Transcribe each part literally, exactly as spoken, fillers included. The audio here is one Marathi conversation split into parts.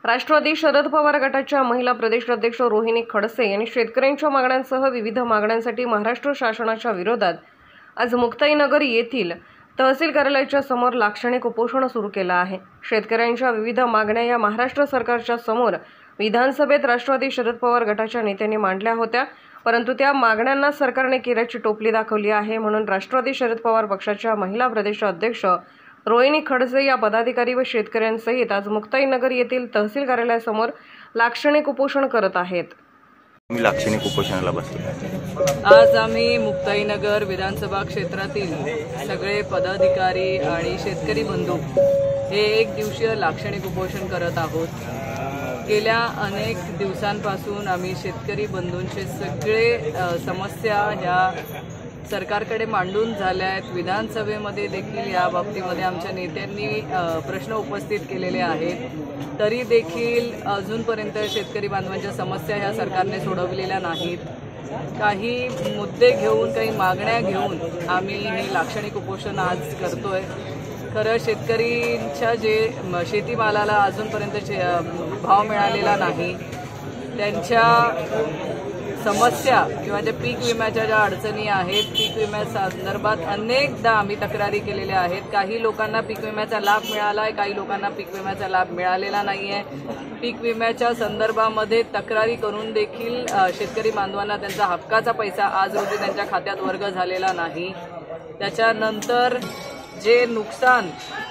राष्ट्रवादी शरद पवार गटाच्या महिला प्रदेशाध्यक्ष रोहिणी खडसे यांनी शेतकऱ्यांच्या मागण्यांसह विविध मागण्यांसाठी महाराष्ट्र शासनाच्या विरोधात आज मुक्ताईनगर येथील तहसील कार्यालयाच्या समोर लाक्षणिक उपोषण सुरू केलं आहे। शेतकऱ्यांच्या विविध मागण्या या महाराष्ट्र सरकारच्या समोर विधानसभेत राष्ट्रवादी शरद पवार गटाच्या नेत्यांनी मांडल्या होत्या, परंतु त्या मागण्यांना सरकारने केराची टोपली दाखवली आहे। म्हणून राष्ट्रवादी शरद पवार पक्षाच्या महिला प्रदेशाध्यक्ष रोहिणी खडसे या पदाधिकारी व शेतकऱ्यांसहित आज मुक्ताईनगर येथील तहसील कार्यालयासमोर लाक्षणिक उपोषण करत आहेत। मी लाक्षणिक उपोषणाला बसलो। आज आम्ही मुक्ताईनगर विधानसभा क्षेत्रातील सगळे पदाधिकारी आणि शेतकरी बंधू हे एक दिवसीय लाक्षणिक उपोषण करत आहोत। गेल्या अनेक दिवसांपासून आम्ही शेतकरी बंधूंचे सगळे समस्या ह्या सरकारकडे मांडून झाल्या आहेत। विधानसभेमध्ये देखील या बाबतीमध्ये आमच्या नेत्यांनी प्रश्न उपस्थित केलेले आहेत, तरी देखील अजूनपर्यंत शेतकरी बांधवांच्या समस्या ह्या सरकारने सोडवलेल्या नाहीत। काही मुद्दे घेऊन, काही मागण्या घेऊन आम्ही हे लाक्षणिक उपोषण आज करतोय। खरं शेतकरींच्या जे शेतीमालाला अजूनपर्यंत भाव मिळालेला नाही, त्यांच्या समस्या किंवा ज्या पीक विम्याच्या ज्या अडचणी आहेत, पीक विम्या संदर्भात अनेकदा आम्ही तक्रारी केलेल्या आहेत। काही लोकांना पीक विम्याचा लाभ मिळाला आहे, काही लोकांना पीक विम्याचा लाभ मिळालेला नाही आहे। पीक विम्याच्या संदर्भामध्ये तक्रारी करून देखील शेतकरी बांधवांना त्यांचा हक्काचा पैसा आज रोजी त्यांच्या खात्यात वर्ग झालेला नाही। त्याच्यानंतर जे नुकसान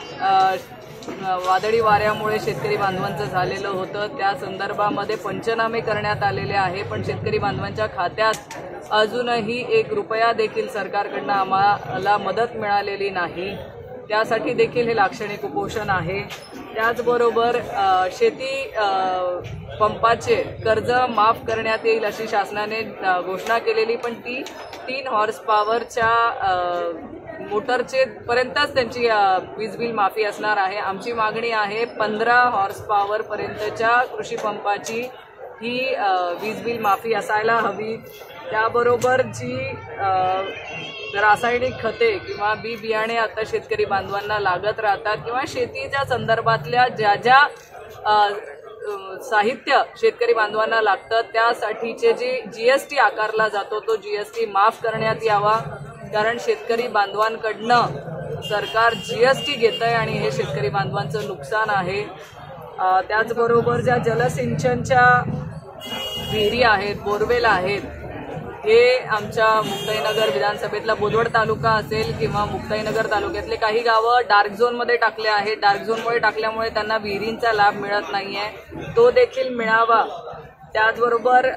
वादळी वाऱ्यामुळे शेतकरी बांधवांचं झालेलं होतं, त्या संदर्भामध्ये पंचनामे करण्यात आलेले आहे, पण शेतकरी बांधवांच्या खात्यात अजूनही एक रुपया देखील सरकारकडनं आम्हाला मदत मिळालेली नाही। त्यासाठी देखील हे लाक्षणिक उपोषण आहे। त्याचबरोबर शेती पंपाचे कर्ज माफ करण्यात येईल अशी शासनाने घोषणा केलेली, पण ती तीन हॉर्स पॉवरच्या मोटरचे पर्यंतच त्यांची वीज बिल माफी असणार आहे। आमची मागणी आहे पंधरा हॉर्स पॉवर पर्यंतच्या कृषी पंपाची ही वीज बिल माफी असायला हवी। त्याबरोबर जी रासायनिक खते किंवा बी बियाणे आता शेतकरी बांधवांना लागत राहतात, किंवा शेतीच्या संदर्भातल्या ज्या ज्या साहित्य शेतकरी बांधवांना लागतं त्यासाठीचे जे जी एस टी आकारला जातो तो जी एस टी माफ करण्यात यावा, कारण शेतकरी बांधवांकडनं सरकार जी एस टी घेत आहे आणि हे शेतकरी बांधवांचं नुकसान आहे। त्याचबरोबर ज्या जलसिंचनच्या विहिरी आहेत, बोरवेल आहेत, हे आमच्या मुक्ताईनगर विधानसभेतला बोदवड तालुका असेल किंवा मुक्ताईनगर तालुक्यातले काही गावं डार्क झोनमध्ये टाकले आहेत। डार्क झोनमुळे टाकल्यामुळे त्यांना विहिरींचा लाभ मिळत नाही आहे, तो देखील मिळावा। त्याचबरोबर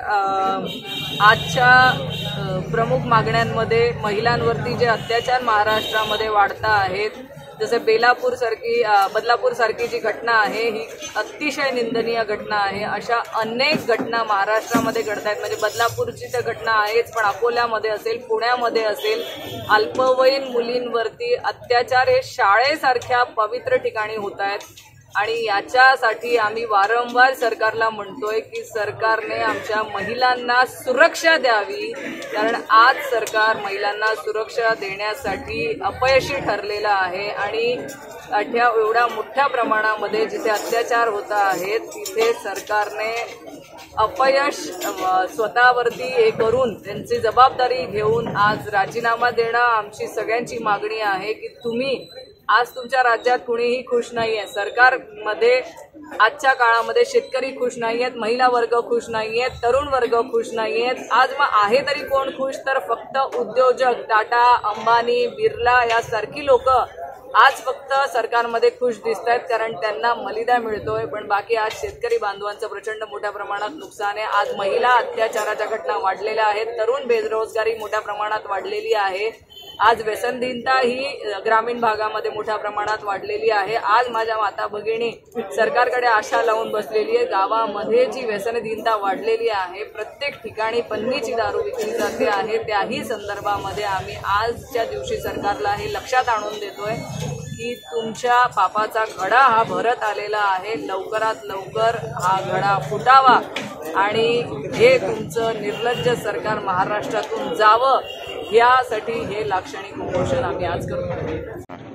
आजच्या प्रमुख मागण्यांमध्ये महिलांवरती जे अत्याचार महाराष्ट्रामध्ये वाढता आहेत, जसे बेलापूर सारखी बदलापूर सारखी जी घटना आहे ही अतिशय निंदनीय घटना आहे। अशा अनेक घटना महाराष्ट्रामध्ये घडत आहेत। म्हणजे बदलापूरची तर घटना आहेच, पण अकोल्यामध्ये असेल, पुण्यामध्ये असेल, अल्पवयीन मुलींवरती अत्याचार हे शाळेसारख्या पवित्र ठिकाणी होत आहेत। आणि याच्यासाठी आम्ही वारंवार सरकारला म्हणतोय की सरकारने आमच्या महिलांना सुरक्षा द्यावी, कारण आज सरकार महिलांना सुरक्षा देण्यासाठी अपयशी ठरलेलं आहे। आणि अठ्या एवढ्या मोठ्या प्रमाणामध्ये जिथे अत्याचार होत आहेत तिथे सरकारने अपयश स्वतःवरती हे करून त्यांची जबाबदारी घेऊन आज राजीनामा देणं आमची सगळ्यांची मागणी आहे। की तुम्ही आज तुमच्या राज्यात कुणीही खुश नाही आहे, सरकारमध्ये आजच्या काळामध्ये शेतकरी खुश नाही आहेत, महिला वर्ग खुश नाही आहेत, तरुण वर्ग खुश नाही आहेत। आज मग आहे तरी कोण खुश, तर फक्त उद्योजक टाटा, अंबानी, बिर्ला यासारखी लोक आज फक्त सरकारमध्ये खुश दिसत आहेत, कारण त्यांना मलिदा मिळतोय। पण बाकी आज शेतकरी बांधवांचं प्रचंड मोठ्या प्रमाणात नुकसान आहे। आज महिला अत्याचाराच्या घटना वाढलेल्या आहेत, तरुण बेरोजगारी मोठ्या प्रमाणात वाढलेली आहे, आज व्यसनहीनता ही ग्रामीण भागामध्ये मोठ्या प्रमाणात वाढलेली आहे। आज माझ्या माता भगिनी सरकारकडे आशा लावून बसलेली आहे। गावामध्ये जी व्यसनहीनता वाढलेली आहे, प्रत्येक ठिकाणी पन्नीची दारू विकली जाते आहे, त्याही संदर्भामध्ये आम्ही आजच्या दिवशी सरकारला हे लक्षात आणून देतोय की तुमच्या पापाचा घडा हा भरत आलेला आहे, लवकरात लवकर हा घडा फुटावा आणि हे तुमचं निर्लज्ज सरकार महाराष्ट्रातून जावं, यासाठी हे लाक्षणिक उपोषण आम्ही आज करतो।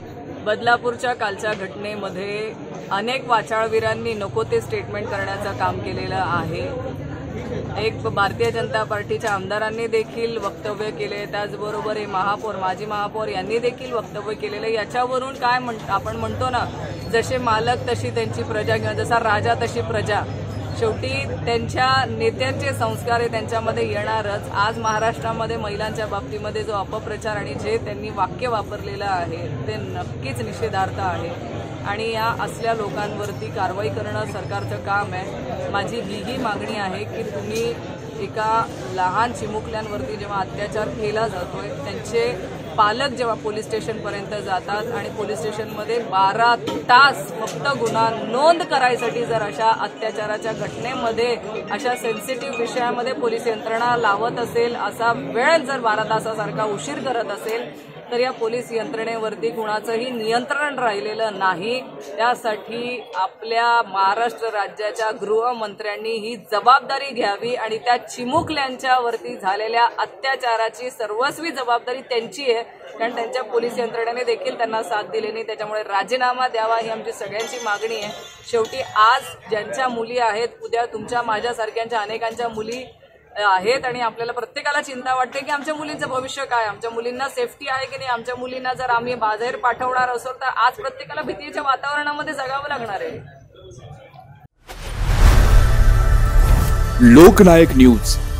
बदलापूरच्या कालच्या घटनेमध्ये अनेक वाचाळवीरांनी नको ते स्टेटमेंट करण्याचं काम केलेलं आहे। एक भारतीय जनता पार्टीच्या आमदारांनी देखील वक्तव्य केले, त्याचबरोबर हे महापौर माजी महापौर यांनी देखील वक्तव्य केलेलं। याच्यावरून काय म्हण आपण म्हणतो ना, जसे मालक तशी त्यांची प्रजा किंवा जसा राजा तशी प्रजा, शेवटी त्यांच्या नेत्यांचे संस्कार हे त्यांच्यामध्ये येणारच। आज महाराष्ट्रामध्ये महिलांच्या बाबतीमध्ये जो अपप्रचार आणि जे त्यांनी वाक्य वापरलेलं आहे ते नक्कीच निषेधार्ह आहे आणि या असल्या लोकांवरती कारवाई करणं सरकारचं काम आहे। माझी हीही मागणी आहे की तुम्ही एका लहान चिमुकल्यांवरती जेव्हा अत्याचार केला जातोय, त्यांचे पालक जेव्हा पोलीस स्टेशनपर्यंत जातात आणि पोलीस स्टेशनमध्ये बारा तास फक्त गुन्हा नोंद करायसाठी जर अशा अत्याचाराच्या घटनेमध्ये अशा सेन्सिटिव्ह विषयामध्ये पोलीस यंत्रणा लावत असेल, असा वेळ जर बारा तासासारखा उशीर करत असेल तर या पोलीस यंत्रणेवरती कुणाचंही नियंत्रण राहिलेलं नाही। त्यासाठी आपल्या महाराष्ट्र राज्याच्या गृहमंत्र्यांनी ही जबाबदारी घ्यावी आणि त्या चिमुकल्यांच्या वरती झालेल्या अत्याचाराची सर्वस्वी जबाबदारी त्यांची आहे, कारण त्यांच्या पोलीस यंत्रणेने देखील त्यांना साथ दिली नाही। त्याच्यामुळे राजीनामा द्यावा ही आमची सगळ्यांची मागणी आहे। शेवटी आज ज्यांच्या मुली आहेत, उद्या तुमच्या माझ्यासारख्यांच्या अनेकांच्या मुली आहेत आणि आपल्याला प्रत्येकाला चिंता वाटते की आमच्या मुलींचं भविष्य काय, आमच्या मुलींना सेफ्टी आहे की नाही, आमच्या मुलींना जर आम्ही बाहेर पाठवणार असो तर आज प्रत्येकाला भीतीच्या वातावरणामध्ये जगावं लागणार आहे। लोकनायक न्यूज